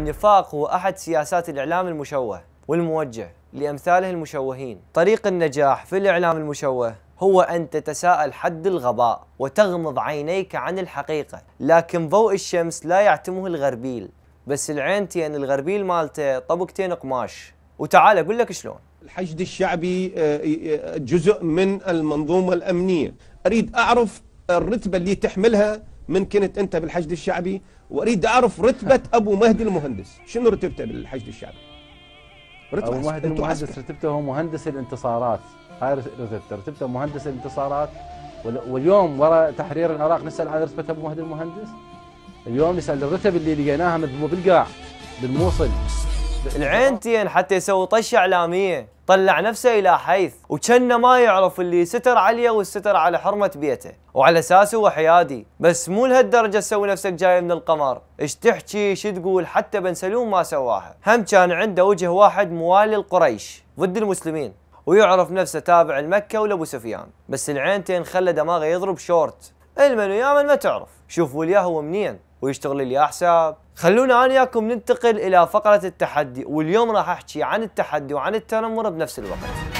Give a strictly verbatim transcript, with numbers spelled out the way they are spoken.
النفاق هو أحد سياسات الإعلام المشوه والموجه لأمثاله المشوهين. طريق النجاح في الإعلام المشوه هو أن تتساءل حد الغباء وتغمض عينيك عن الحقيقة، لكن ضوء الشمس لا يعتمه الغربيل، بس العينتين الغربيل مالته طبقتين قماش. وتعال أقول لك شلون. الحشد الشعبي جزء من المنظومة الأمنية، أريد أعرف الرتبة اللي تحملها من كنت أنت بالحشد الشعبي، وأريد أعرف رتبة أبو مهدي المهندس، شنو رتبته بالحشد الشعبي؟ أبو مهدي المهندس رتبته هو مهندس الانتصارات، هاي رتبته، رتبته مهندس الانتصارات. واليوم وراء تحرير العراق نسأل عن رتبة أبو مهدي المهندس؟ اليوم نسأل الرتب اللي لقيناها مذبوبة بالقاع بالموصل. العينتين حتى يسوي طشة إعلامية، طلع نفسه إلى حيث وكأنه ما يعرف اللي ستر عليه والستر على حرمة بيته، وعلى أساسه هو حيادي، بس مو لهالدرجة تسوي نفسك جاي من القمر، ايش تحكي ايش تقول، حتى بن سلوم ما سواها، هم كان عنده وجه واحد موالي القريش ضد المسلمين، ويعرف نفسه تابع المكة ولأبو سفيان، بس العينتين خلى دماغه يضرب شورت، المن ويا من ما تعرف، شوف والياه هو منين ويشتغل الياه حساب. خلونا انا وياكم ننتقل الى فقرة التحدي، واليوم راح احكي عن التحدي وعن التنمر بنفس الوقت.